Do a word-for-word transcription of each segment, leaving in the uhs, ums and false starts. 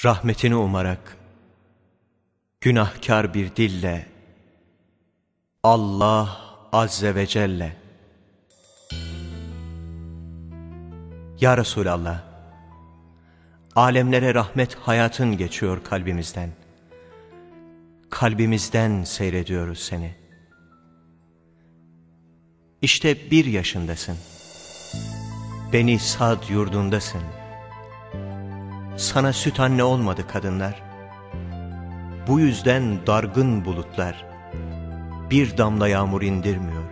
rahmetini umarak günahkar bir dille Allah Azze ve Celle: Ya Resulallah, alemlere rahmet hayatın geçiyor kalbimizden. Kalbimizden seyrediyoruz seni. İşte bir yaşındasın. Beni Sad yurdundasın. Sana süt anne olmadı kadınlar. Bu yüzden dargın bulutlar bir damla yağmur indirmiyor.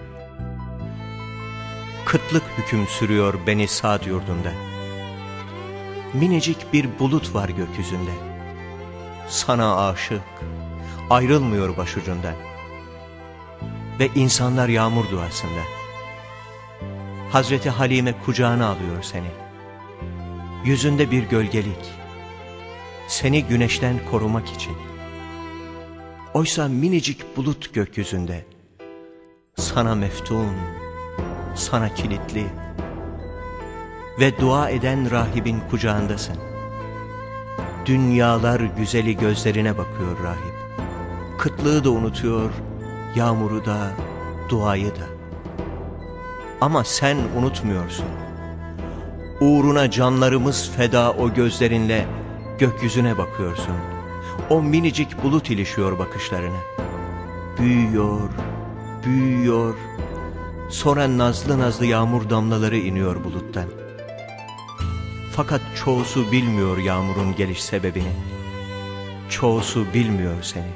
Kıtlık hüküm sürüyor Beni Sad yurdunda. Minicik bir bulut var gökyüzünde. Sana aşık, ayrılmıyor başucundan. Ve insanlar yağmur duasında. Hazreti Halime kucağına alıyor seni. Yüzünde bir gölgelik. Seni güneşten korumak için. Oysa minicik bulut gökyüzünde. Sana meftun, sana kilitli. Ve dua eden rahibin kucağındasın. Dünyalar güzeli gözlerine bakıyor rahip. Kıtlığı da unutuyor, yağmuru da, duayı da. Ama sen unutmuyorsun. Uğruna canlarımız feda o gözlerinle gökyüzüne bakıyorsun. O minicik bulut ilişiyor bakışlarına. Büyüyor, büyüyor. Sonra nazlı nazlı yağmur damlaları iniyor buluttan. Fakat çoğusu bilmiyor yağmurun geliş sebebini. Çoğusu bilmiyor seni.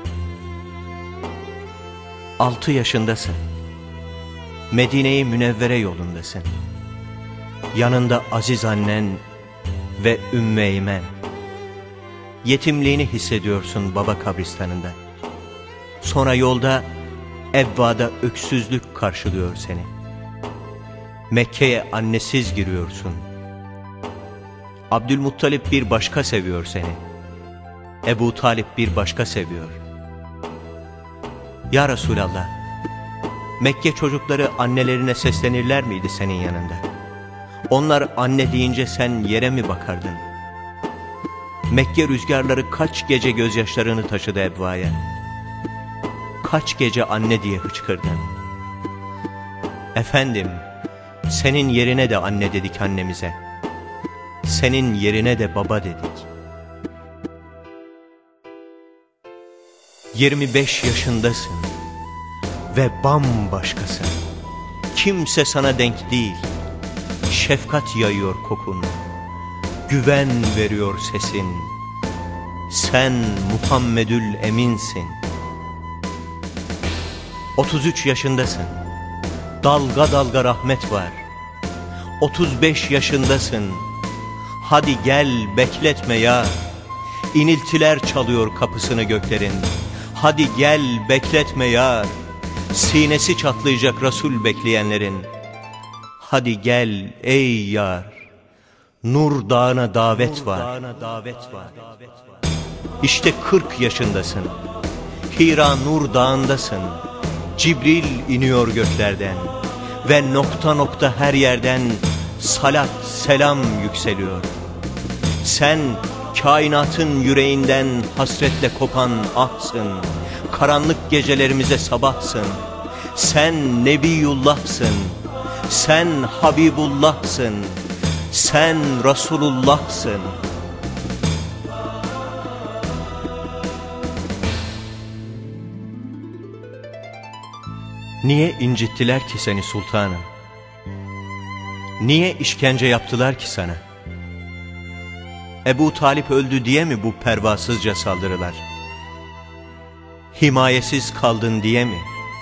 Altı yaşındasın. Medine-i Münevvere yolundasın. Yanında aziz annen ve Ümmü Eymen. Yetimliğini hissediyorsun baba kabristanında. Sonra yolda Ebba'da öksüzlük karşılıyor seni. Mekke'ye annesiz giriyorsun. Abdülmuttalip bir başka seviyor seni. Ebu Talip bir başka seviyor. Ya Resulallah, Mekke çocukları annelerine seslenirler miydi senin yanında? Onlar anne deyince sen yere mi bakardın? Mekke rüzgarları kaç gece gözyaşlarını taşıdı Ebva'ya. Kaç gece anne diye hıçkırdın. Efendim, senin yerine de anne dedik annemize. Senin yerine de baba dedik. Yirmi beş yaşındasın ve bambaşkasın. Kimse sana denk değil. Şefkat yayıyor kokun, güven veriyor sesin. Sen Muhammedül Eminsin. Otuz üç yaşındasın. Dalga dalga rahmet var. Otuz beş yaşındasın. Hadi gel bekletme ya. İniltiler çalıyor kapısını göklerin. Hadi gel bekletme ya. Sinesi çatlayacak Resul bekleyenlerin. Hadi gel ey yar. Nur dağına davet var. İşte kırk yaşındasın. Hira Nur dağındasın. Cibril iniyor göklerden. Ve nokta nokta her yerden salat selam yükseliyor. Sen kainatın yüreğinden hasretle kopan ahsın. Karanlık gecelerimize sabahsın. Sen Nebiyullah'sın. Sen Habibullah'sın. Sen Resulullah'sın. Niye incittiler ki seni sultanım? Niye işkence yaptılar ki sana? Ebu Talip öldü diye mi bu pervasızca saldırılar? Himayesiz kaldın diye mi?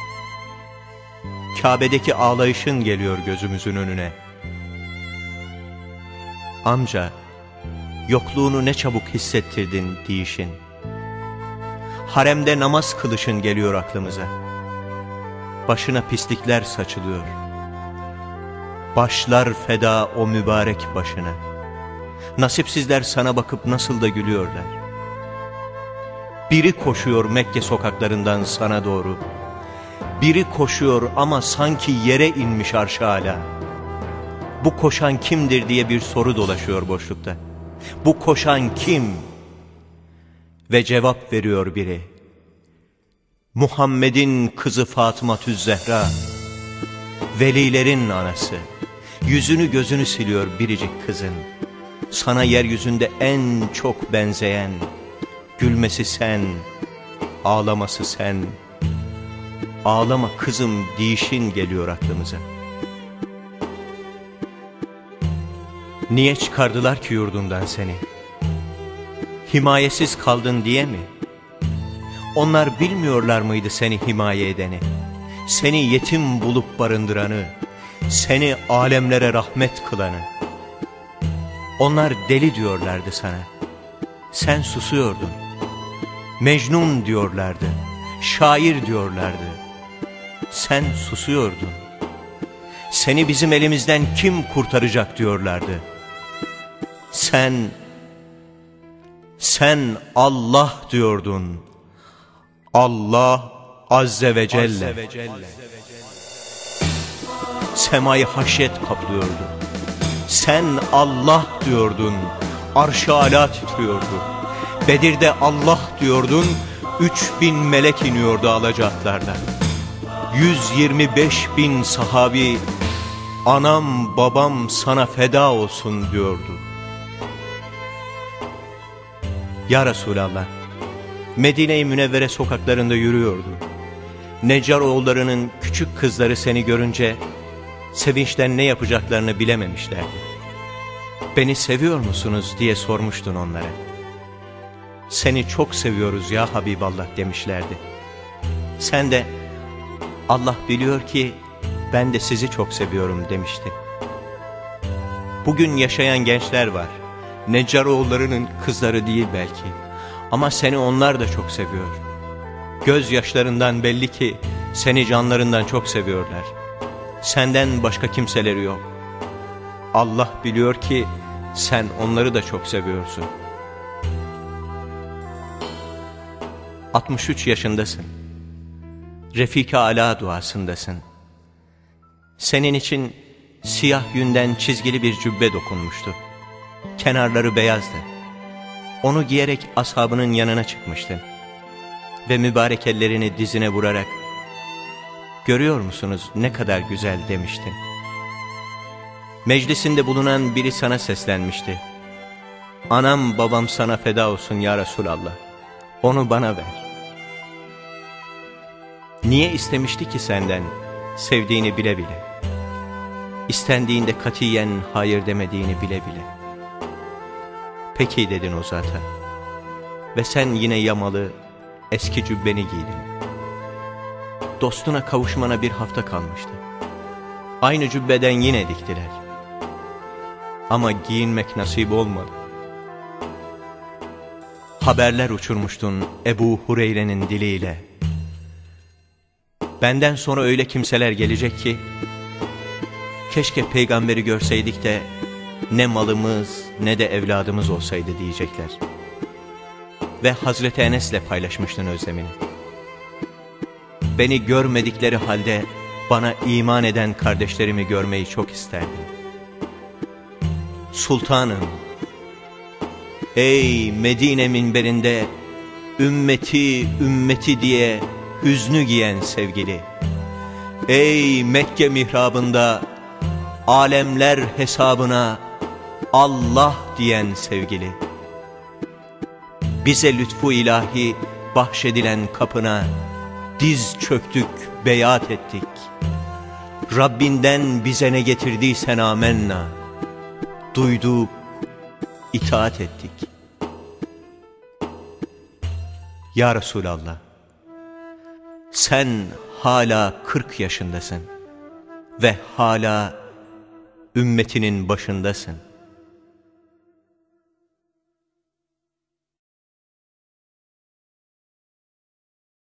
Kabe'deki ağlayışın geliyor gözümüzün önüne. Amca, yokluğunu ne çabuk hissettirdin deyişin. Haremde namaz kılışın geliyor aklımıza. Başına pislikler saçılıyor. Başlar feda o mübarek başına. Nasipsizler sana bakıp nasıl da gülüyorlar. Biri koşuyor Mekke sokaklarından sana doğru. Biri koşuyor ama sanki yere inmiş arş-ı âlâ. Bu koşan kimdir diye bir soru dolaşıyor boşlukta. Bu koşan kim? Ve cevap veriyor biri: Muhammed'in kızı Fatıma-tüz Zehra, velilerin anası. Yüzünü gözünü siliyor biricik kızın. Sana yeryüzünde en çok benzeyen, gülmesi sen, ağlaması sen. Ağlama kızım deyişin geliyor aklımıza. Niye çıkardılar ki yurdundan seni? Himayesiz kaldın diye mi? Onlar bilmiyorlar mıydı seni himaye edeni? Seni yetim bulup barındıranı, seni alemlere rahmet kılanı. Onlar deli diyorlardı sana. Sen susuyordun. Mecnun diyorlardı. Şair diyorlardı. Sen susuyordun. Seni bizim elimizden kim kurtaracak diyorlardı. Sen, sen Allah diyordun. Allah Azze ve Celle. Azze ve Celle. Semayı haşyet kaplıyordu. Sen Allah diyordun. Arş-ı Alâ titriyordu. Bedir'de Allah diyordun. Üç bin melek iniyordu alacaklarla. Yüz yirmi beş bin sahabi, anam babam sana feda olsun diyordu. Ya Resulallah, Medine-i Münevvere sokaklarında yürüyordu. Neccaroğullarının küçük kızları seni görünce sevinçten ne yapacaklarını bilememişlerdi. Beni seviyor musunuz diye sormuştun onlara. Seni çok seviyoruz ya Habiballah demişlerdi. Sen de Allah biliyor ki ben de sizi çok seviyorum demiştin. Bugün yaşayan gençler var. Neccaroğullarının kızları değil belki. Ama seni onlar da çok seviyor. Gözyaşlarından belli ki seni canlarından çok seviyorlar. Senden başka kimseleri yok. Allah biliyor ki sen onları da çok seviyorsun. altmış üç yaşındasın. Refik-i Alâ duasındasın. Senin için siyah yünden çizgili bir cübbe dokunmuştu. Kenarları beyazdı. Onu giyerek ashabının yanına çıkmıştın. Ve mübarek ellerini dizine vurarak, görüyor musunuz ne kadar güzel demiştin. Meclisinde bulunan biri sana seslenmişti. Anam babam sana feda olsun ya Resulallah. Onu bana ver. Niye istemişti ki senden sevdiğini bile bile? İstendiğinde katiyen hayır demediğini bile bile. Peki dedin o zata. Ve sen yine yamalı eski cübbeni giydin. Dostuna kavuşmana bir hafta kalmıştı. Aynı cübbeden yine diktiler. Ama giyinmek nasip olmadı. Haberler uçurmuştun Ebu Hureyre'nin diliyle. Benden sonra öyle kimseler gelecek ki, keşke peygamberi görseydik de ne malımız ne de evladımız olsaydı diyecekler. Ve Hazreti Enes'le paylaşmıştın özlemini. Beni görmedikleri halde bana iman eden kardeşlerimi görmeyi çok isterdim. Sultanım, ey Medine minberinde ümmeti ümmeti diye hüznü giyen sevgili, ey Mekke mihrabında alemler hesabına Allah diyen sevgili, bize lütfu ilahi bahşedilen kapına diz çöktük, beyat ettik. Rabbinden bize ne getirdiysen amenna, duyduk, itaat ettik. Ya Resulallah, sen hala kırk yaşındasın ve hala ümmetinin başındasın.